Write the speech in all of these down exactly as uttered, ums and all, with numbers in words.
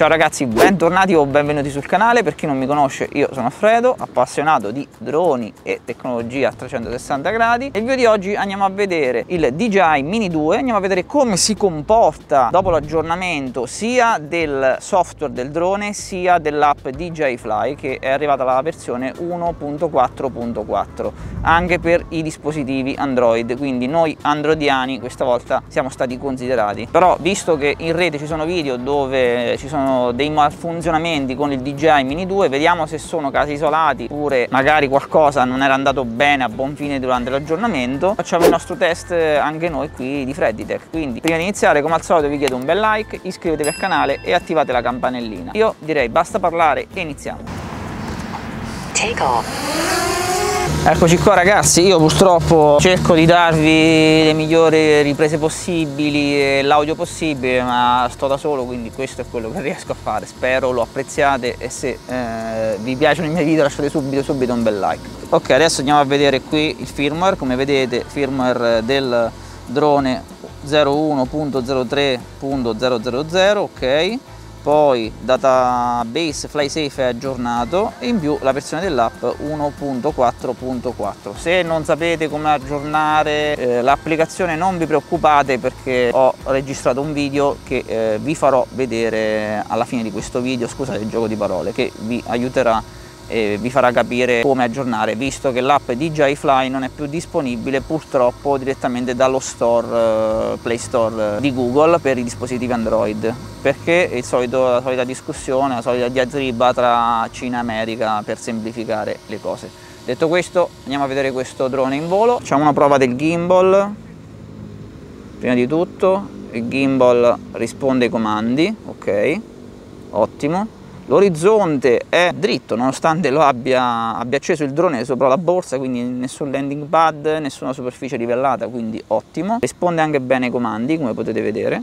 Ciao ragazzi, bentornati o benvenuti sul canale. Per chi non mi conosce, io sono Alfredo, appassionato di droni e tecnologia a trecentosessanta gradi. Nel video di oggi andiamo a vedere il D J I Mini due, andiamo a vedere come si comporta dopo l'aggiornamento sia del software del drone sia dell'app D J I Fly, che è arrivata la versione uno punto quattro punto quattro anche per i dispositivi Android, quindi noi androidiani questa volta siamo stati considerati. Però visto che in rete ci sono video dove ci sono dei malfunzionamenti con il D J I Mini due, vediamo se sono casi isolati oppure magari qualcosa non era andato bene a buon fine durante l'aggiornamento. Facciamo il nostro test anche noi qui di Fredditech. Quindi prima di iniziare, come al solito, vi chiedo un bel like, iscrivetevi al canale e attivate la campanellina. Io direi basta parlare e iniziamo. Take off. Eccoci qua ragazzi, io purtroppo cerco di darvi le migliori riprese possibili e l'audio possibile, ma sto da solo, quindi questo è quello che riesco a fare. Spero lo apprezziate e se eh, vi piacciono i miei video lasciate subito subito un bel like. Ok, adesso andiamo a vedere qui il firmware. Come vedete, firmware del drone zero uno punto zero tre punto zero zero zero, ok. Poi database FlySafe è aggiornato e in più la versione dell'app uno punto quattro punto quattro. Se non sapete come aggiornare eh, l'applicazione non vi preoccupate, perché ho registrato un video che eh, vi farò vedere alla fine di questo video, scusate il gioco di parole, che vi aiuterà e vi farà capire come aggiornare, visto che l'app D J I Fly non è più disponibile purtroppo direttamente dallo store uh, Play Store uh, di Google per i dispositivi Android, perché il solito, la solita discussione, la solita diatriba tra Cina e America per semplificare le cose. Detto questo, andiamo a vedere questo drone in volo. Facciamo una prova del gimbal. Prima di tutto il gimbal risponde ai comandi, ok, ottimo. L'orizzonte è dritto nonostante lo abbia, abbia acceso il drone sopra la borsa, quindi nessun landing pad, nessuna superficie livellata, quindi ottimo. Risponde anche bene ai comandi, come potete vedere.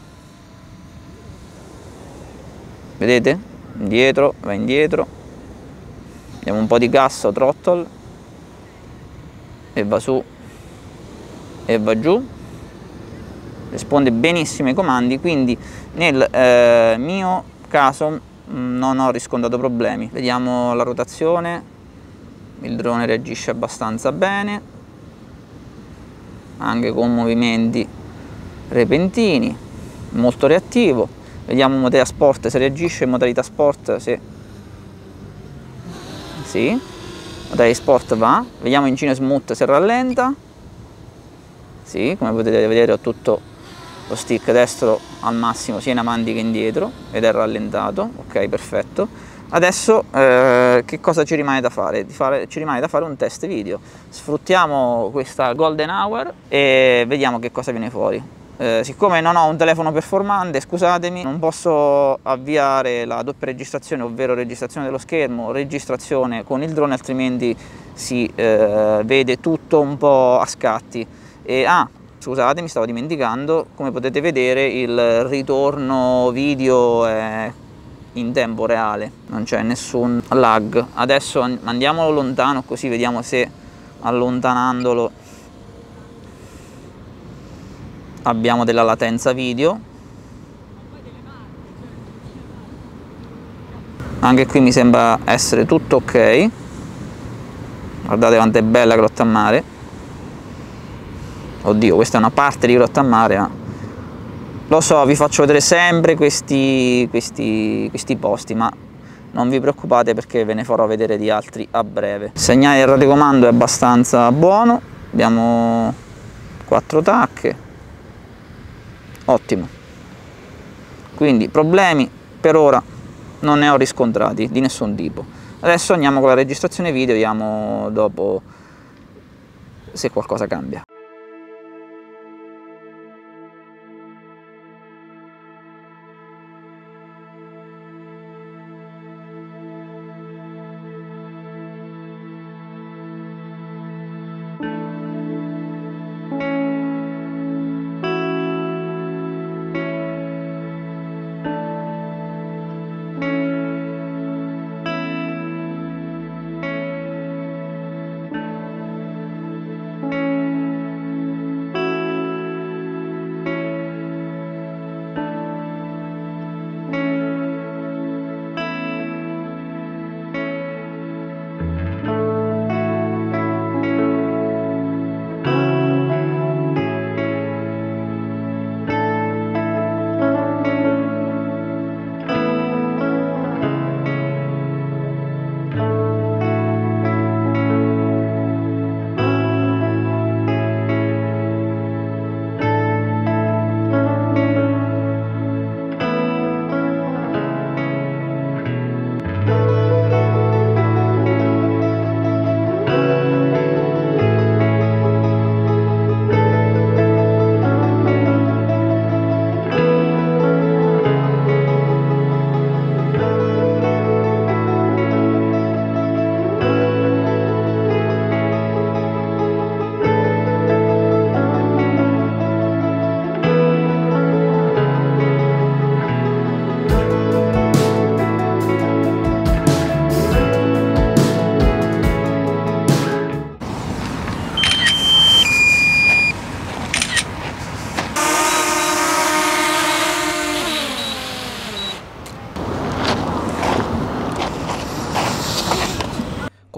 Vedete? Indietro, va indietro. Diamo un po' di gas o throttle e va su e va giù. Risponde benissimo ai comandi, quindi nel eh, mio caso non ho riscontrato problemi. Vediamo la rotazione, il drone reagisce abbastanza bene, anche con movimenti repentini, molto reattivo. Vediamo in modalità sport se reagisce, in modalità sport se sì, modalità sport va. Vediamo in Cine Smooth se rallenta, sì, come potete vedere ho tutto lo stick destro al massimo sia in avanti che indietro ed è rallentato, ok, perfetto. Adesso eh, che cosa ci rimane da fare? Di fare? Ci rimane da fare un test video. Sfruttiamo questa golden hour e vediamo che cosa viene fuori. Eh, siccome non ho un telefono performante, scusatemi, non posso avviare la doppia registrazione, ovvero registrazione dello schermo, registrazione con il drone, altrimenti si eh, vede tutto un po' a scatti. E, ah, scusate, mi stavo dimenticando, come potete vedere il ritorno video è in tempo reale, non c'è nessun lag. Adesso andiamolo lontano così vediamo se allontanandolo abbiamo della latenza video. Anche qui mi sembra essere tutto ok. Guardate quanto è bella Grotta a Mare. Oddio, questa è una parte di Grotta a Mare, ma lo so, vi faccio vedere sempre questi, questi, questi posti, ma non vi preoccupate perché ve ne farò vedere di altri a breve. Il segnale del radiocomando è abbastanza buono, abbiamo quattro tacche, ottimo. Quindi problemi per ora non ne ho riscontrati di nessun tipo. Adesso andiamo con la registrazione video, vediamo dopo se qualcosa cambia.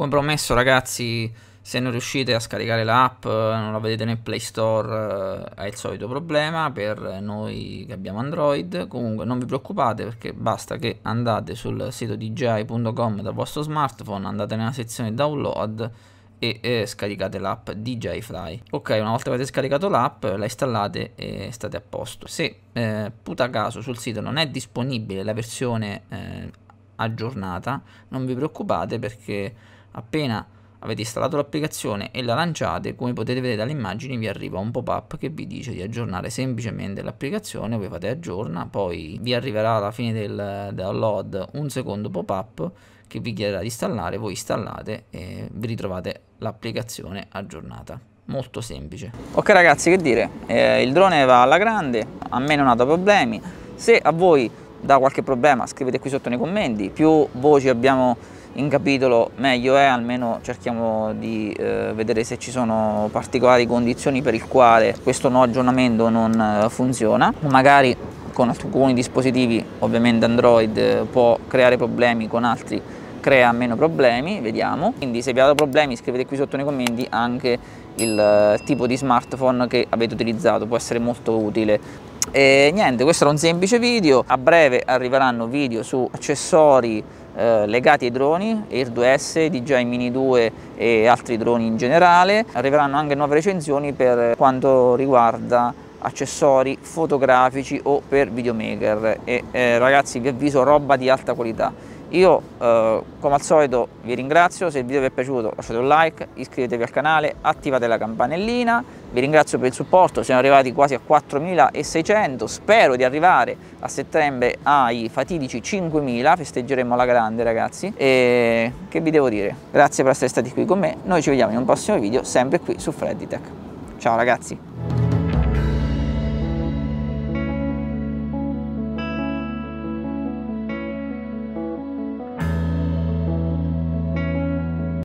Come promesso ragazzi, se non riuscite a scaricare l'app, non la vedete nel Play Store, è il solito problema per noi che abbiamo Android. Comunque non vi preoccupate, perché basta che andate sul sito D J I punto com dal vostro smartphone, andate nella sezione download e eh, scaricate l'app D J I Fly. Ok, una volta che avete scaricato l'app, la installate e state a posto. Se eh, puta caso sul sito non è disponibile la versione eh, aggiornata, non vi preoccupate, perché appena avete installato l'applicazione e la lanciate, come potete vedere dalle immagini, vi arriva un pop-up che vi dice di aggiornare semplicemente l'applicazione. Voi fate aggiorna, poi vi arriverà alla fine del download un secondo pop-up che vi chiederà di installare, voi installate e vi ritrovate l'applicazione aggiornata. Molto semplice. Ok ragazzi, che dire, eh, il drone va alla grande, a me non ha dato problemi. Se a voi dà qualche problema, scrivete qui sotto nei commenti. Più voci abbiamo in capitolo meglio è, almeno cerchiamo di eh, vedere se ci sono particolari condizioni per il quale questo nuovo aggiornamento non eh, funziona. Magari con alcuni dispositivi, ovviamente Android, eh, può creare problemi, con altri crea meno problemi, vediamo. Quindi se vi ha dato problemi, scrivete qui sotto nei commenti anche il eh, tipo di smartphone che avete utilizzato, può essere molto utile. E niente, questo era un semplice video. A breve arriveranno video su accessori eh, legati ai droni, Air due S, D J I Mini due e altri droni in generale. Arriveranno anche nuove recensioni per quanto riguarda accessori fotografici o per videomaker. E eh, ragazzi, vi avviso, roba di alta qualità. Io eh, come al solito vi ringrazio. Se il video vi è piaciuto lasciate un like, iscrivetevi al canale, attivate la campanellina. Vi ringrazio per il supporto, siamo arrivati quasi a quattromilaseicento, spero di arrivare a settembre ai fatidici cinquemila, festeggeremo alla grande ragazzi. E che vi devo dire, grazie per essere stati qui con me, noi ci vediamo in un prossimo video sempre qui su Freddy Tech. Ciao ragazzi!